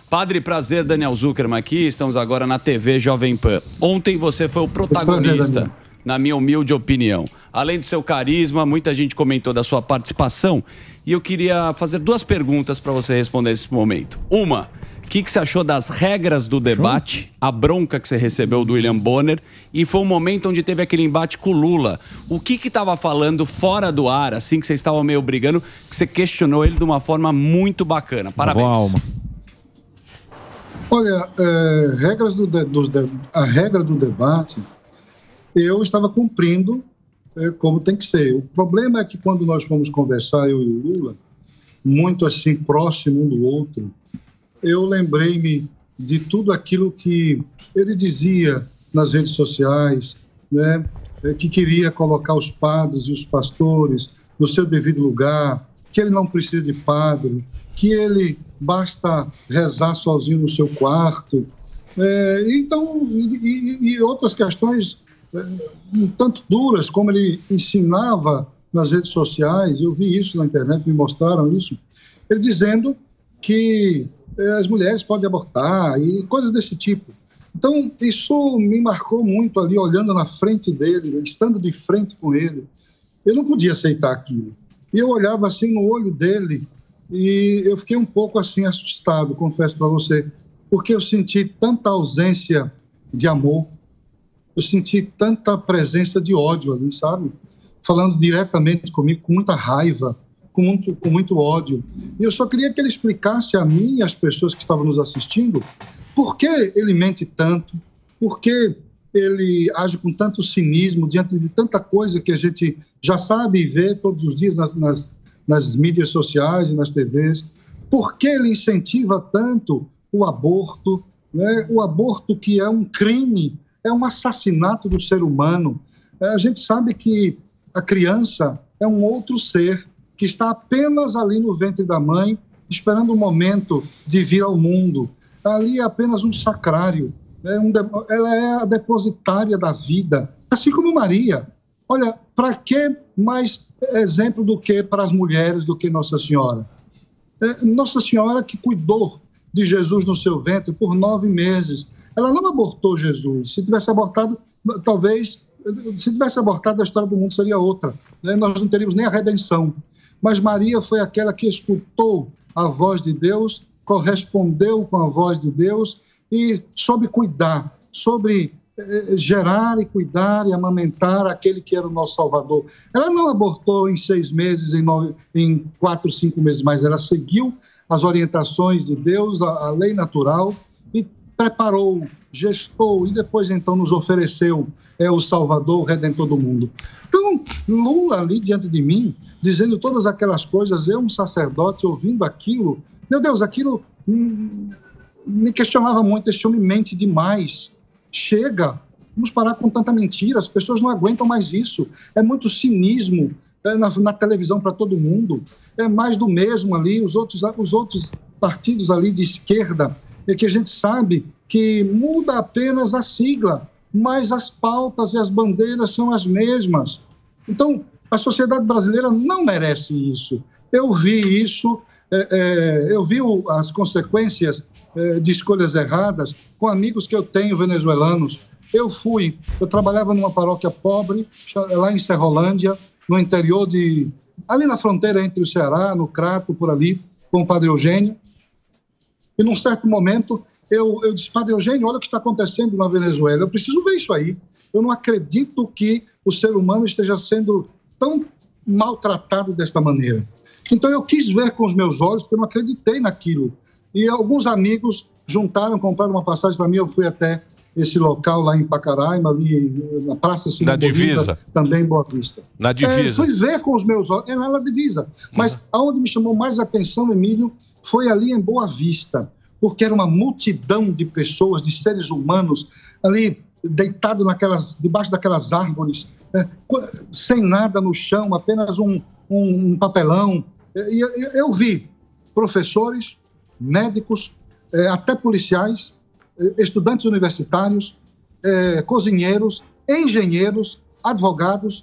Padre, prazer, Daniel Zuckerman aqui. Estamos agora na TV Jovem Pan. Ontem você foi o protagonista, na minha humilde opinião. Além do seu carisma, muita gente comentou da sua participação. E eu queria fazer 2 perguntas para você responder nesse momento. Uma, o que você achou das regras do debate, a bronca que você recebeu do William Bonner, e foi um momento onde teve aquele embate com o Lula. O que estava falando fora do ar, assim, que vocês estavam meio brigando, que você questionou ele de uma forma muito bacana. Parabéns. Boa alma. Olha, a regra do debate, eu estava cumprindo como tem que ser. O problema é que quando nós fomos conversar, eu e o Lula, muito assim, próximo um do outro, eu lembrei-me de tudo aquilo que ele dizia nas redes sociais, né, que queria colocar os padres e os pastores no seu devido lugar, que ele não precisa de padre, que ele basta rezar sozinho no seu quarto. Então, outras questões um tanto duras, como ele ensinava nas redes sociais, eu vi isso na internet, me mostraram isso, ele dizendo que as mulheres podem abortar e coisas desse tipo. Então, isso me marcou muito ali, olhando na frente dele, estando de frente com ele. Eu não podia aceitar aquilo. E eu olhava assim no olho dele e eu fiquei um pouco assim assustado, confesso para você, porque eu senti tanta ausência de amor, eu senti tanta presença de ódio ali, sabe? Falando diretamente comigo, com muita raiva, com muito ódio. E eu só queria que ele explicasse a mim e às pessoas que estavam nos assistindo por que ele mente tanto, por que ele age com tanto cinismo diante de tanta coisa que a gente já sabe e vê todos os dias nas mídias sociais e nas TVs. Por que ele incentiva tanto o aborto, né? O aborto que é um crime, é um assassinato do ser humano. A gente sabe que a criança é um outro ser que está apenas ali no ventre da mãe, esperando o momento de vir ao mundo. Ali é apenas um sacrário. Ela é a depositária da vida, assim como Maria. Olha, para que mais exemplo do que para as mulheres do que Nossa Senhora? Nossa Senhora que cuidou de Jesus no seu ventre por 9 meses. Ela não abortou Jesus. Se tivesse abortado, talvez, se tivesse abortado, a história do mundo seria outra. Nós não teríamos nem a redenção. Mas Maria foi aquela que escutou a voz de Deus, correspondeu com a voz de Deus e soube cuidar, soube gerar e cuidar e amamentar aquele que era o nosso Salvador. Ela não abortou em 6 meses, em 4, 5 meses, mas ela seguiu as orientações de Deus, a lei natural, e preparou, gestou e depois então nos ofereceu o Salvador, o Redentor do mundo. Então, Lula ali diante de mim, dizendo todas aquelas coisas, eu, um sacerdote, ouvindo aquilo, meu Deus, aquilo me questionava muito, esse homem mente demais. Chega, vamos parar com tanta mentira, as pessoas não aguentam mais isso. É muito cinismo na televisão para todo mundo, é mais do mesmo ali, os outros partidos ali de esquerda, que a gente sabe que muda apenas a sigla, mas as pautas e as bandeiras são as mesmas. Então, a sociedade brasileira não merece isso. Eu vi isso, eu vi as consequências de escolhas erradas com amigos que eu tenho venezuelanos. Eu trabalhava numa paróquia pobre, lá em Serrolândia, no interior ali na fronteira entre o Ceará, no Crato, por ali, com o Padre Eugênio. E num certo momento, eu disse, Padre Eugênio, olha o que está acontecendo na Venezuela, eu preciso ver isso aí. Eu não acredito que o ser humano esteja sendo tão maltratado desta maneira. Então eu quis ver com os meus olhos, porque eu não acreditei naquilo. E alguns amigos compraram uma passagem para mim, eu fui até esse local lá em Pacaraima, ali na Praça Simão Bolívar, também em Boa Vista. Na divisa. Fui ver com os meus olhos, era na divisa. Mas aonde me chamou mais atenção, Emílio, foi ali em Boa Vista, porque era uma multidão de pessoas, de seres humanos, ali deitado debaixo daquelas árvores, sem nada no chão, apenas um papelão. E eu vi professores, médicos, até policiais, estudantes universitários, cozinheiros, engenheiros, advogados,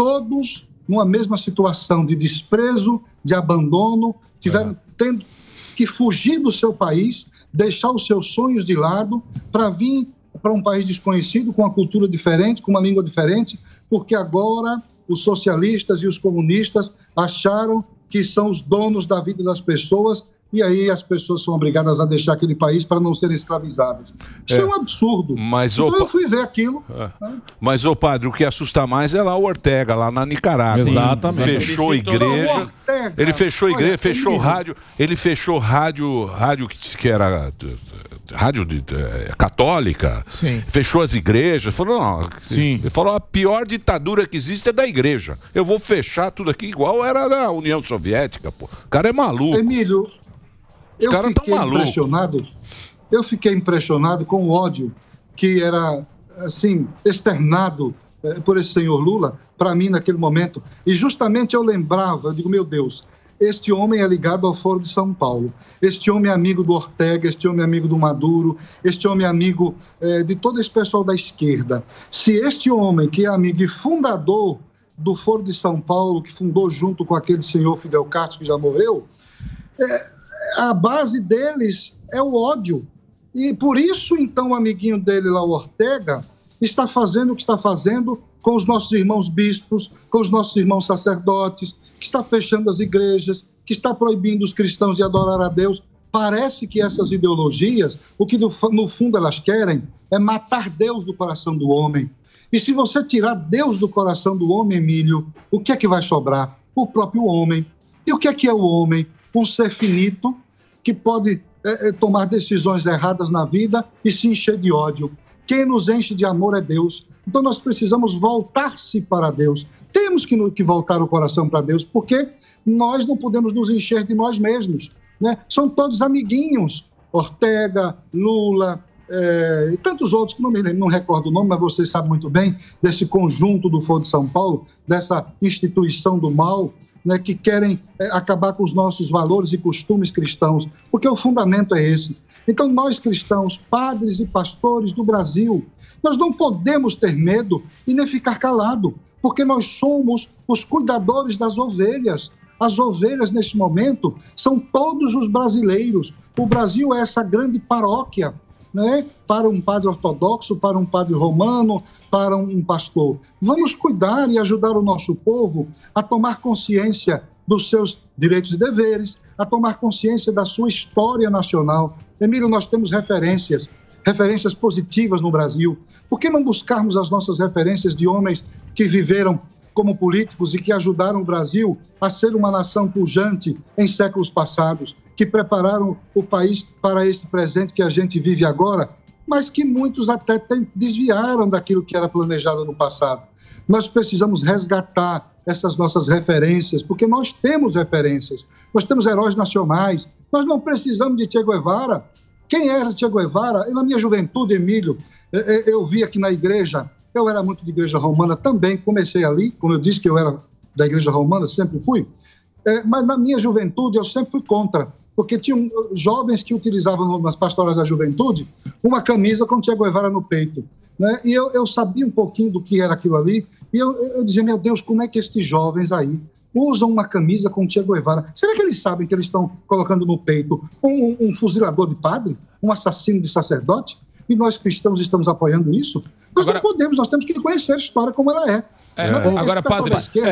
todos numa mesma situação de desprezo, de abandono, que fugir do seu país, deixar os seus sonhos de lado para vir para um país desconhecido, com uma cultura diferente, com uma língua diferente, porque agora os socialistas e os comunistas acharam que são os donos da vida das pessoas, e aí as pessoas são obrigadas a deixar aquele país para não serem escravizadas. Isso é um absurdo. Então eu fui ver aquilo. Mas, ô padre, o que assusta mais é lá o Ortega, lá na Nicarágua. Exatamente. Fechou igreja. Ele fechou igreja, fechou rádio. Ele fechou rádio que era rádio católica. Sim. Fechou as igrejas. Falou, não. Sim. Ele falou, a pior ditadura que existe é da igreja. Eu vou fechar tudo aqui igual era na União Soviética, pô. O cara é maluco. Emílio, eu fiquei impressionado com o ódio que era, assim, externado por esse senhor Lula, para mim, naquele momento. E justamente eu lembrava, eu digo, meu Deus, este homem é ligado ao Foro de São Paulo, este homem é amigo do Ortega, este homem é amigo do Maduro, este homem é amigo de todo esse pessoal da esquerda. Se este homem, que é amigo e fundador do Foro de São Paulo, que fundou junto com aquele senhor Fidel Castro, que já morreu, a base deles é o ódio. E por isso, então, o amiguinho dele lá, o Ortega, está fazendo o que está fazendo com os nossos irmãos bispos, com os nossos irmãos sacerdotes, que está fechando as igrejas, que está proibindo os cristãos de adorar a Deus. Parece que essas ideologias, o que no fundo elas querem é matar Deus do coração do homem. E se você tirar Deus do coração do homem, Emílio, o que é que vai sobrar? O próprio homem. E o que é o homem? Um ser finito que pode tomar decisões erradas na vida e se encher de ódio. Quem nos enche de amor é Deus. Então nós precisamos voltar-se para Deus. Temos que voltar o coração para Deus, porque nós não podemos nos encher de nós mesmos, né? São todos amiguinhos. Ortega, Lula e tantos outros que não recordo o nome, mas vocês sabem muito bem desse conjunto do Foro de São Paulo, dessa instituição do mal, né, que querem acabar com os nossos valores e costumes cristãos, porque o fundamento é esse. Então, nós cristãos, padres e pastores do Brasil, nós não podemos ter medo e nem ficar calado, porque nós somos os cuidadores das ovelhas. As ovelhas, neste momento, são todos os brasileiros. O Brasil é essa grande paróquia, né, para um padre ortodoxo, para um padre romano, para um pastor. Vamos cuidar e ajudar o nosso povo a tomar consciência dos seus direitos e deveres, a tomar consciência da sua história nacional. Emílio, nós temos referências positivas no Brasil. Por que não buscarmos as nossas referências de homens que viveram como políticos e que ajudaram o Brasil a ser uma nação pujante em séculos passados, que prepararam o país para esse presente que a gente vive agora, mas que muitos até desviaram daquilo que era planejado no passado. Nós precisamos resgatar essas nossas referências, porque nós temos referências, nós temos heróis nacionais, nós não precisamos de Che Guevara. Quem era Che Guevara? Na minha juventude, Emílio, eu vi aqui na igreja, eu era muito de igreja romana também, comecei ali, como eu disse que eu era da igreja romana, sempre fui, mas na minha juventude eu sempre fui contra, porque tinham jovens que utilizavam nas pastorais da juventude uma camisa com Che Guevara no peito, né? E eu sabia um pouquinho do que era aquilo ali, e eu dizia, meu Deus, como é que estes jovens aí usam uma camisa com Che Guevara? Será que eles sabem que eles estão colocando no peito um fuzilador de padre, um assassino de sacerdote? E nós cristãos estamos apoiando isso? Nós não podemos, nós temos que conhecer a história como ela é. Agora, padre,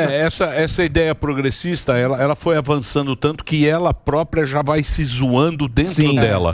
essa ideia progressista, ela foi avançando tanto que ela própria já vai se zoando dentro dela.